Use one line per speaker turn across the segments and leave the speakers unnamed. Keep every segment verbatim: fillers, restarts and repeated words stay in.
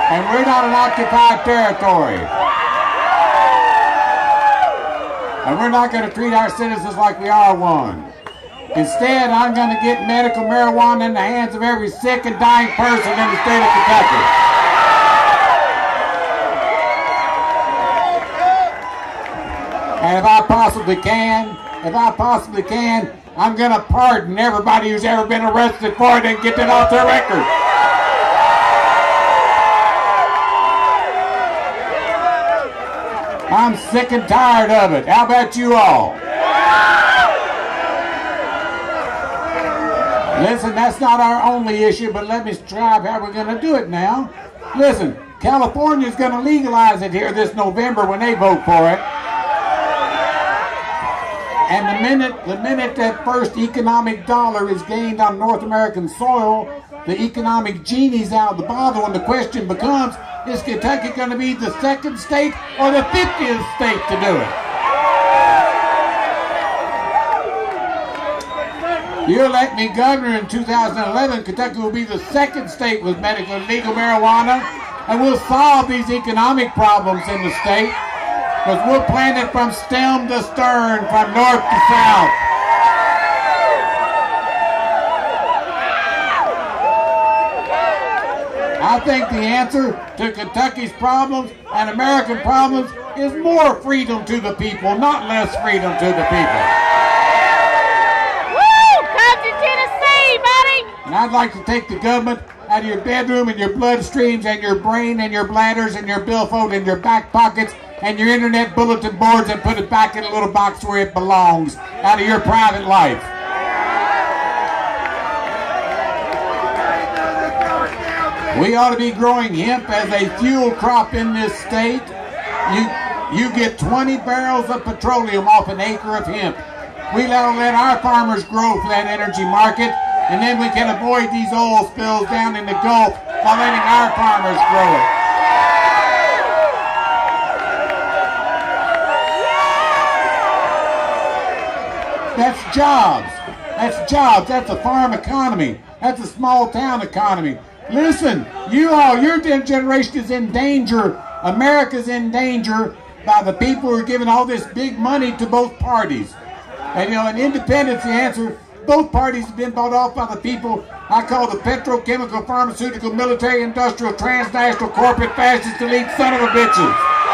And we're not an occupied territory. And we're not going to treat our citizens like we are one. Instead, I'm going to get medical marijuana in the hands of every sick and dying person in the state of Kentucky. And if I possibly can, if I possibly can, I'm going to pardon everybody who's ever been arrested for it and get it off their record. I'm sick and tired of it. How about you all? Listen, that's not our only issue, but let me describe how we're going to do it now. Listen, California's going to legalize it here this November when they vote for it. And the minute, the minute that first economic dollar is gained on North American soil, the economic genie's out of the bottle, and the question becomes, is Kentucky going to be the second state or the fiftieth state to do it? You elect me governor in two thousand eleven, Kentucky will be the second state with medical legal marijuana, and we'll solve these economic problems in the state, because we'll plant it from stem to stern, from north to south. I think the answer to Kentucky's problems and American problems is more freedom to the people, not less freedom to the people.
Woo! Come to Tennessee, buddy!
And I'd like to take the government out of your bedroom and your bloodstreams and your brain and your bladders and your billfold and your back pockets and your internet bulletin boards and put it back in a little box where it belongs, out of your private life. We ought to be growing hemp as a fuel crop in this state. You, you get twenty barrels of petroleum off an acre of hemp. We ought to let our farmers grow for that energy market, and then we can avoid these oil spills down in the Gulf by letting our farmers grow it. That's jobs. That's jobs. That's a farm economy. That's a small town economy. Listen, you all, your generation is in danger. America's in danger by the people who are giving all this big money to both parties. And you know, in independence, the answer, both parties have been bought off by the people I call the petrochemical, pharmaceutical, military, industrial, transnational, corporate, fascist, elite son of a bitches.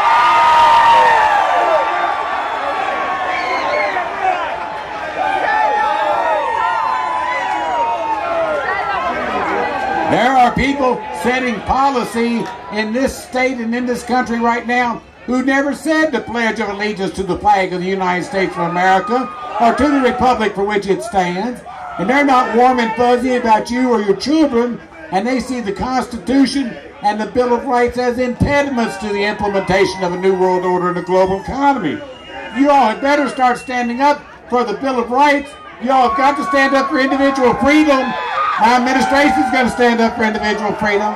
There are people setting policy in this state and in this country right now who never said the Pledge of Allegiance to the flag of the United States of America or to the republic for which it stands. And they're not warm and fuzzy about you or your children, and they see the Constitution and the Bill of Rights as impediments to the implementation of a new world order in the global economy. You all had better start standing up for the Bill of Rights. You all have got to stand up for individual freedom. My administration's going to stand up for individual freedom.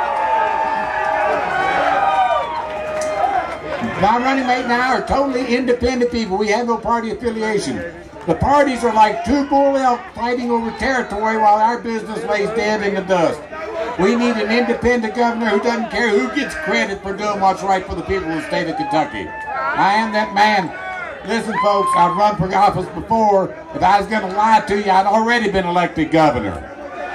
My running mate and I are totally independent people. We have no party affiliation. The parties are like two bull elk fighting over territory while our business lays dead in the dust. We need an independent governor who doesn't care who gets credit for doing what's right for the people of the state of Kentucky. I am that man. Listen, folks, I've run for office before. If I was going to lie to you, I'd already been elected governor.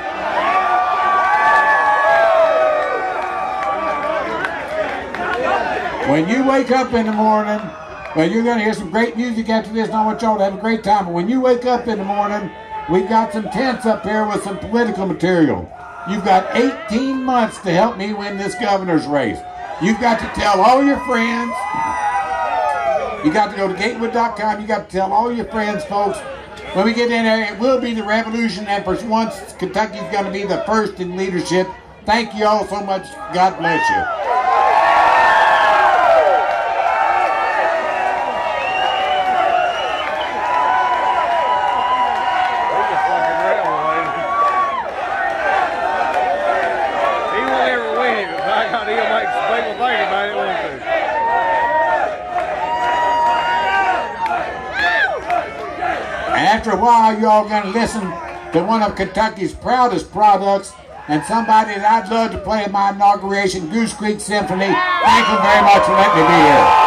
When you wake up in the morning, well, you're going to hear some great music after this, and I want y'all to have a great time. But when you wake up in the morning, we've got some tents up here with some political material. You've got eighteen months to help me win this governor's race. You've got to tell all your friends. You got to go to gatewood dot com. You got to tell all your friends, folks. When we get in there, it will be the revolution, and for once, Kentucky's going to be the first in leadership. Thank you all so much. God bless you. After a while, you all going to listen to one of Kentucky's proudest products, and somebody that I'd love to play in my inauguration Goose Creek Symphony. Thank you very much for letting me be here.